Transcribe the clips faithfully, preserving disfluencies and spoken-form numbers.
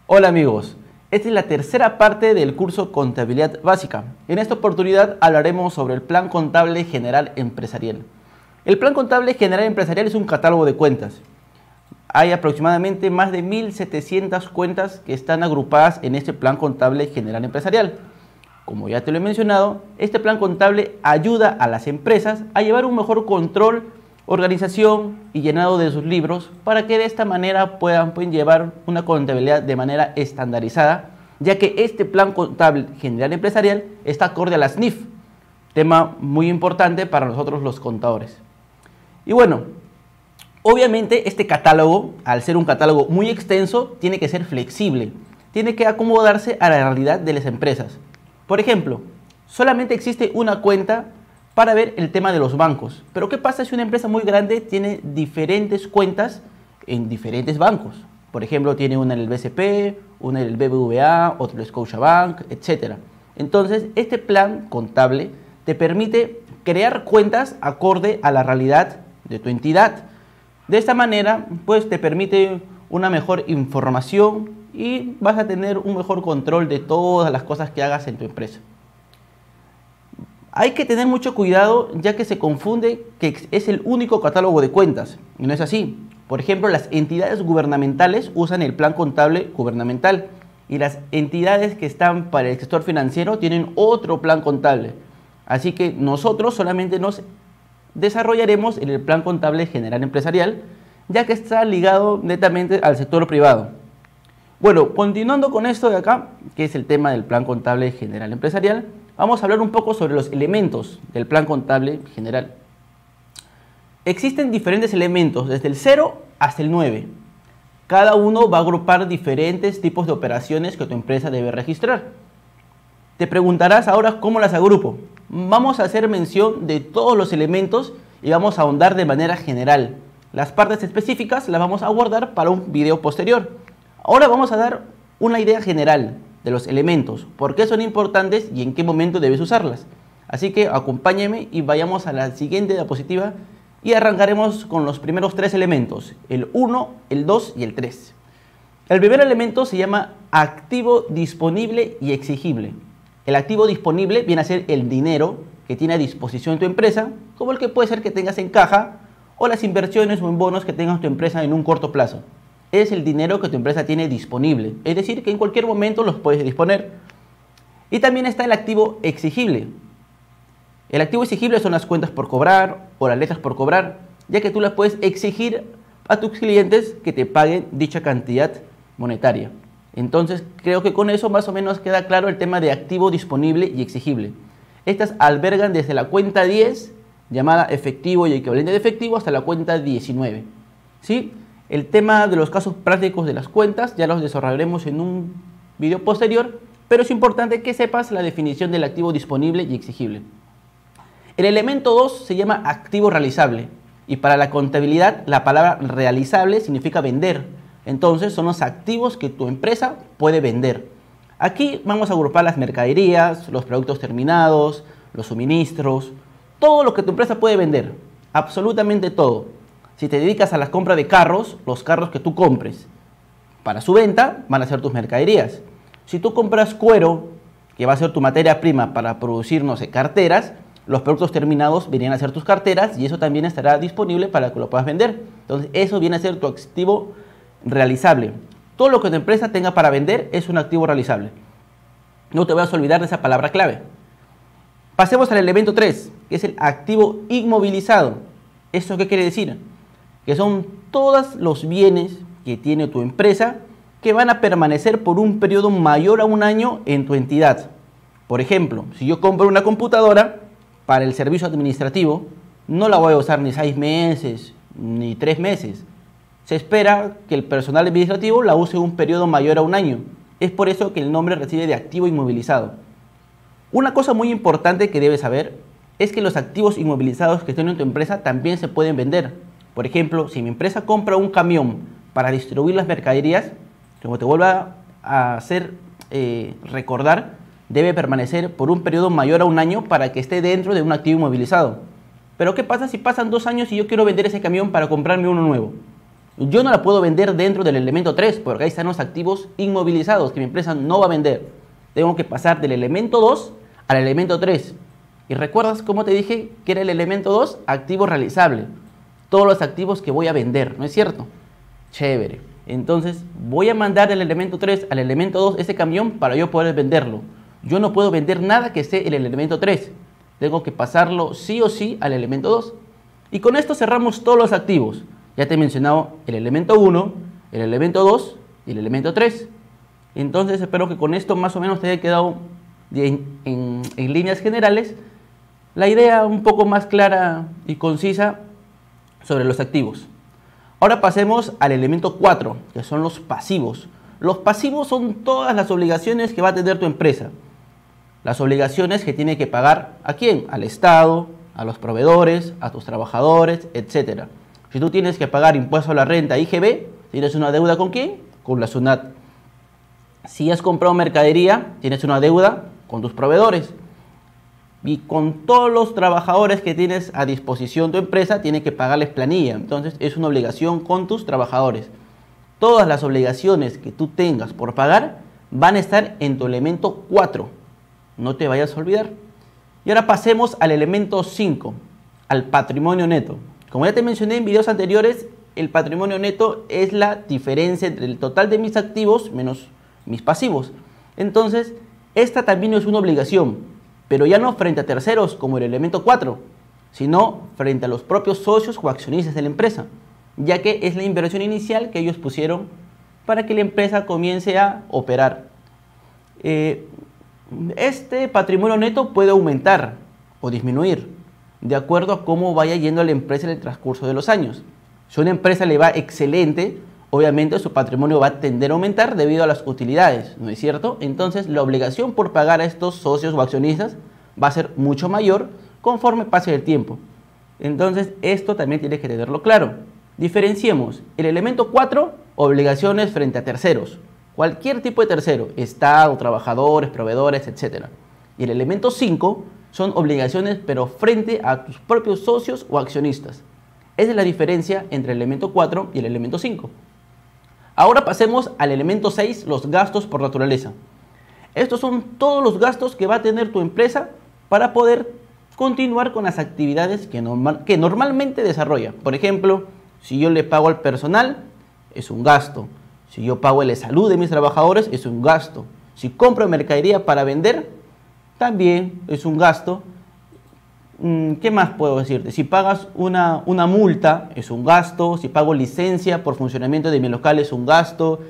Hola amigos, esta es la tercera parte del curso Contabilidad Básica. En esta oportunidad hablaremos sobre el Plan Contable General Empresarial. El Plan Contable General Empresarial es un catálogo de cuentas. Hay aproximadamente más de mil setecientas cuentas que están agrupadas en este Plan Contable General Empresarial. Como ya te lo he mencionado, este plan contable ayuda a las empresas a llevar un mejor control, organización y llenado de sus libros para que de esta manera puedan, pueden llevar una contabilidad de manera estandarizada, ya que este plan contable general empresarial está acorde a la S N I F, tema muy importante para nosotros los contadores. Y bueno, obviamente este catálogo, al ser un catálogo muy extenso, tiene que ser flexible, tiene que acomodarse a la realidad de las empresas. Por ejemplo, solamente existe una cuenta para ver el tema de los bancos. Pero ¿qué pasa si una empresa muy grande tiene diferentes cuentas en diferentes bancos? Por ejemplo, tiene una en el B C P, una en el B B V A, otra en el Scotiabank, etcétera. Entonces, este plan contable te permite crear cuentas acorde a la realidad de tu entidad. De esta manera, pues te permite una mejor información y vas a tener un mejor control de todas las cosas que hagas en tu empresa. Hay que tener mucho cuidado, ya que se confunde que es el único catálogo de cuentas, y no es así. Por ejemplo, las entidades gubernamentales usan el plan contable gubernamental y las entidades que están para el sector financiero tienen otro plan contable. Así que nosotros solamente nos desarrollaremos en el plan contable general empresarial, ya que está ligado netamente al sector privado. Bueno, continuando con esto de acá, que es el tema del plan contable general empresarial, vamos a hablar un poco sobre los elementos del plan contable general. Existen diferentes elementos, desde el cero hasta el nueve. Cada uno va a agrupar diferentes tipos de operaciones que tu empresa debe registrar. Te preguntarás ahora cómo las agrupo. Vamos a hacer mención de todos los elementos y vamos a ahondar de manera general. Las partes específicas las vamos a guardar para un video posterior. Ahora vamos a dar una idea general de los elementos, por qué son importantes y en qué momento debes usarlas. Así que acompáñeme y vayamos a la siguiente diapositiva y arrancaremos con los primeros tres elementos, el uno, el dos y el tres. El primer elemento se llama activo disponible y exigible. El activo disponible viene a ser el dinero que tiene a disposición tu empresa, como el que puede ser que tengas en caja o las inversiones o en bonos que tengas tu empresa en un corto plazo. Es el dinero que tu empresa tiene disponible, es decir, que en cualquier momento los puedes disponer. Y también está el activo exigible. El activo exigible son las cuentas por cobrar o las letras por cobrar, ya que tú las puedes exigir a tus clientes que te paguen dicha cantidad monetaria. Entonces, creo que con eso más o menos queda claro el tema de activo disponible y exigible. Estas albergan desde la cuenta diez, llamada efectivo y equivalente de efectivo, hasta la cuenta diecinueve. ¿Sí? El tema de los casos prácticos de las cuentas ya los desarrollaremos en un video posterior, pero es importante que sepas la definición del activo disponible y exigible. El elemento dos se llama activo realizable y para la contabilidad la palabra realizable significa vender. Entonces son los activos que tu empresa puede vender. Aquí vamos a agrupar las mercaderías, los productos terminados, los suministros, todo lo que tu empresa puede vender, absolutamente todo. Si te dedicas a la compra de carros, los carros que tú compres para su venta van a ser tus mercaderías. Si tú compras cuero, que va a ser tu materia prima para producir, no sé, carteras, los productos terminados vienen a ser tus carteras y eso también estará disponible para que lo puedas vender. Entonces, eso viene a ser tu activo realizable. Todo lo que tu empresa tenga para vender es un activo realizable. No te vas a olvidar de esa palabra clave. Pasemos al elemento tres, que es el activo inmovilizado. ¿Eso qué quiere decir? Que son todos los bienes que tiene tu empresa que van a permanecer por un periodo mayor a un año en tu entidad. Por ejemplo, si yo compro una computadora para el servicio administrativo, no la voy a usar ni seis meses ni tres meses. Se espera que el personal administrativo la use un periodo mayor a un año. Es por eso que el nombre recibe de activo inmovilizado. Una cosa muy importante que debes saber es que los activos inmovilizados que estén en tu empresa también se pueden vender. Por ejemplo, si mi empresa compra un camión para distribuir las mercaderías, como te vuelva a hacer eh, recordar, debe permanecer por un periodo mayor a un año para que esté dentro de un activo inmovilizado. Pero ¿qué pasa si pasan dos años y yo quiero vender ese camión para comprarme uno nuevo? Yo no la puedo vender dentro del elemento tres, porque ahí están los activos inmovilizados que mi empresa no va a vender. Tengo que pasar del elemento dos al elemento tres. ¿Y recuerdas cómo te dije que era el elemento dos? Activo realizable. Todos los activos que voy a vender, ¿no es cierto? Chévere. Entonces voy a mandar del elemento tres al elemento dos ese camión para yo poder venderlo. Yo no puedo vender nada que esté en el elemento tres. Tengo que pasarlo sí o sí al elemento dos. Y con esto cerramos todos los activos. Ya te he mencionado el elemento uno, el elemento dos y el elemento tres. Entonces espero que con esto más o menos te haya quedado en, en, en líneas generales la idea un poco más clara y concisa sobre los activos. Ahora pasemos al elemento cuatro, que son los pasivos. Los pasivos son todas las obligaciones que va a tener tu empresa. Las obligaciones que tiene que pagar ¿a quién? Al Estado, a los proveedores, a tus trabajadores, etcétera. Si tú tienes que pagar impuesto a la renta I G B, ¿tienes una deuda con quién? Con la SUNAT. Si has comprado mercadería, tienes una deuda con tus proveedores. Y con todos los trabajadores que tienes a disposición tu empresa, tienes que pagarles planilla. Entonces es una obligación con tus trabajadores. Todas las obligaciones que tú tengas por pagar van a estar en tu elemento cuatro. No te vayas a olvidar. Y ahora pasemos al elemento cinco, al patrimonio neto. Como ya te mencioné en videos anteriores, el patrimonio neto es la diferencia entre el total de mis activos menos mis pasivos. Entonces, esta también es una obligación, pero ya no frente a terceros como el elemento cuatro, sino frente a los propios socios o accionistas de la empresa, ya que es la inversión inicial que ellos pusieron para que la empresa comience a operar. Eh, este patrimonio neto puede aumentar o disminuir de acuerdo a cómo vaya yendo la empresa en el transcurso de los años. Si a una empresa le va excelente, obviamente su patrimonio va a tender a aumentar debido a las utilidades, ¿no es cierto? Entonces la obligación por pagar a estos socios o accionistas va a ser mucho mayor conforme pase el tiempo. Entonces esto también tienes que tenerlo claro. Diferenciemos el elemento cuatro, obligaciones frente a terceros. Cualquier tipo de tercero, Estado, trabajadores, proveedores, etcétera. Y el elemento cinco son obligaciones pero frente a tus propios socios o accionistas. Esa es la diferencia entre el elemento cuatro y el elemento cinco. Ahora pasemos al elemento seis, los gastos por naturaleza. Estos son todos los gastos que va a tener tu empresa para poder continuar con las actividades que, normal, que normalmente desarrolla. Por ejemplo, si yo le pago al personal, es un gasto. Si yo pago la salud de mis trabajadores, es un gasto. Si compro mercadería para vender, también es un gasto. ¿Qué más puedo decirte? Si pagas una, una multa, es un gasto. Si pago licencia por funcionamiento de mi local, es un gasto.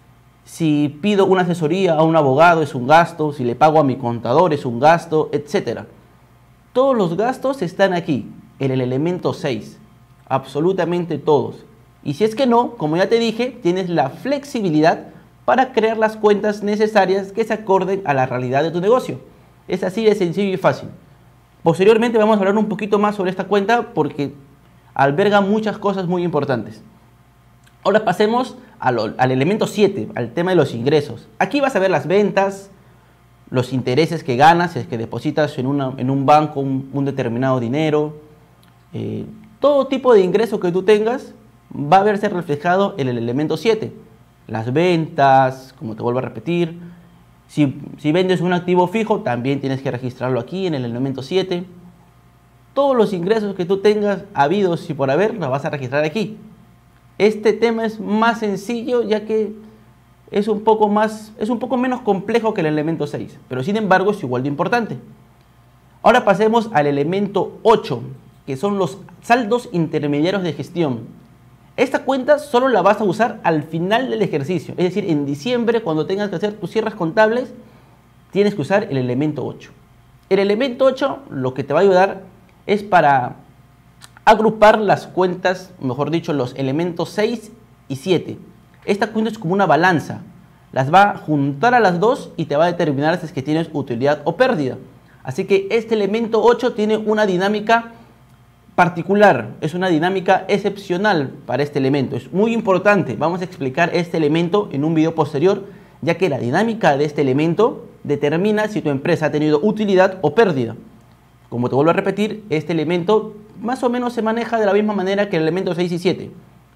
Si pido una asesoría a un abogado, es un gasto. Si le pago a mi contador, es un gasto, etcétera. Todos los gastos están aquí, en el elemento seis. Absolutamente todos. Y si es que no, como ya te dije, tienes la flexibilidad para crear las cuentas necesarias que se acorden a la realidad de tu negocio. Es así de sencillo y fácil. Posteriormente vamos a hablar un poquito más sobre esta cuenta porque alberga muchas cosas muy importantes. Ahora pasemos al, al elemento siete, al tema de los ingresos. Aquí vas a ver las ventas, los intereses que ganas, si es que depositas en, una, en un banco un, un determinado dinero. Eh, todo tipo de ingreso que tú tengas va a verse reflejado en el elemento siete. Las ventas, como te vuelvo a repetir. Si, si vendes un activo fijo, también tienes que registrarlo aquí en el elemento siete. Todos los ingresos que tú tengas, habidos y por haber, los vas a registrar aquí. Este tema es más sencillo ya que es un poco, más, es un poco menos complejo que el elemento seis, pero sin embargo es igual de importante. Ahora pasemos al elemento ocho, que son los saldos intermediarios de gestión. Esta cuenta solo la vas a usar al final del ejercicio, es decir, en diciembre, cuando tengas que hacer tus cierres contables, tienes que usar el elemento ocho. El elemento ocho lo que te va a ayudar es para agrupar las cuentas, mejor dicho, los elementos seis y siete. Esta cuenta es como una balanza, las va a juntar a las dos y te va a determinar si es que tienes utilidad o pérdida. Así que este elemento ocho tiene una dinámica particular, es una dinámica excepcional para este elemento. Es muy importante, vamos a explicar este elemento en un video posterior, ya que la dinámica de este elemento determina si tu empresa ha tenido utilidad o pérdida. Como te vuelvo a repetir, este elemento más o menos se maneja de la misma manera que el elemento seis y siete,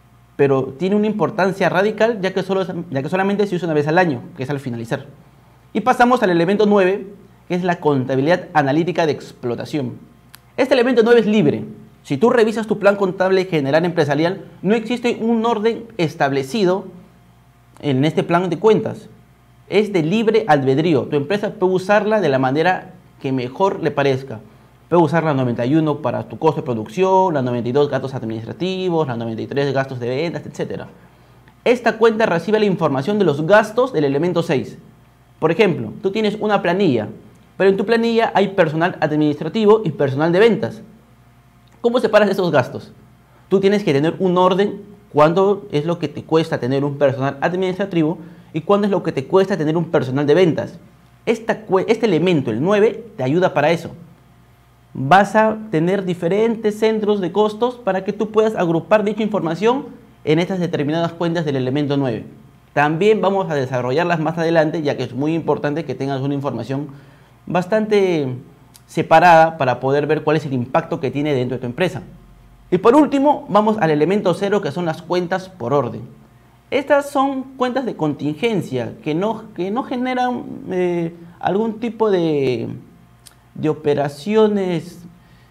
pero tiene una importancia radical ya que, solo, ya que solamente se usa una vez al año, que es al finalizar. Y pasamos al elemento nueve, que es la contabilidad analítica de explotación. Este elemento nueve es libre. Si tú revisas tu plan contable general empresarial, no existe un orden establecido en este plan de cuentas. Es de libre albedrío. Tu empresa puede usarla de la manera que mejor le parezca. Puede usar la noventa y uno para tu costo de producción, la noventa y dos gastos administrativos, la noventa y tres gastos de ventas, etcétera. Esta cuenta recibe la información de los gastos del elemento seis. Por ejemplo, tú tienes una planilla, pero en tu planilla hay personal administrativo y personal de ventas. ¿Cómo separas esos gastos? Tú tienes que tener un orden, cuánto es lo que te cuesta tener un personal administrativo y cuánto es lo que te cuesta tener un personal de ventas. Esta, este elemento, el nueve, te ayuda para eso. Vas a tener diferentes centros de costos para que tú puedas agrupar dicha información en estas determinadas cuentas del elemento nueve. También vamos a desarrollarlas más adelante, ya que es muy importante que tengas una información bastante separada para poder ver cuál es el impacto que tiene dentro de tu empresa. Y por último, vamos al elemento cero, que son las cuentas por orden. Estas son cuentas de contingencia que no, que no generan eh, algún tipo de... de operaciones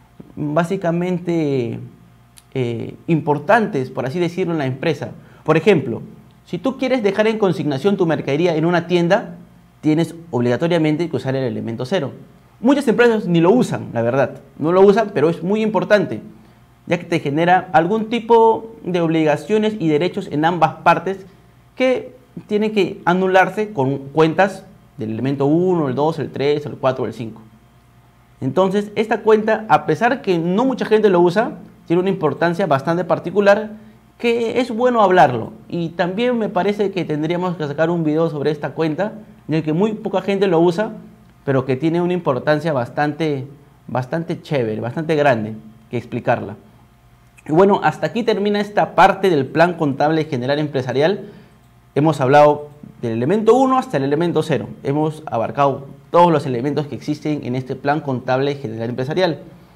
básicamente eh, importantes, por así decirlo, en la empresa. Por ejemplo, si tú quieres dejar en consignación tu mercadería en una tienda, tienes obligatoriamente que usar el elemento cero. Muchas empresas ni lo usan, la verdad. No lo usan, pero es muy importante, ya que te genera algún tipo de obligaciones y derechos en ambas partes que tienen que anularse con cuentas del elemento uno, el dos, el tres, el cuatro o el cinco. Entonces, esta cuenta, a pesar que no mucha gente lo usa, tiene una importancia bastante particular que es bueno hablarlo. Y también me parece que tendríamos que sacar un video sobre esta cuenta, en el que muy poca gente lo usa, pero que tiene una importancia bastante, bastante chévere, bastante grande que explicarla. Y bueno, hasta aquí termina esta parte del plan contable general empresarial. Hemos hablado del elemento uno hasta el elemento cero. Hemos abarcado todos los elementos que existen en este plan contable general empresarial.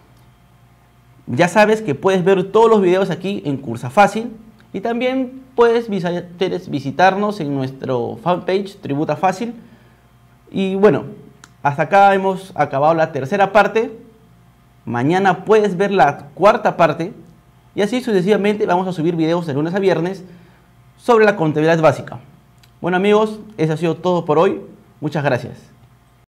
Ya sabes que puedes ver todos los videos aquí en Cursa Fácil y también puedes visitarnos en nuestro fanpage Tributa Fácil. Y bueno, hasta acá hemos acabado la tercera parte. Mañana puedes ver la cuarta parte y así sucesivamente vamos a subir videos de lunes a viernes sobre la contabilidad básica. Bueno amigos, eso ha sido todo por hoy. Muchas gracias.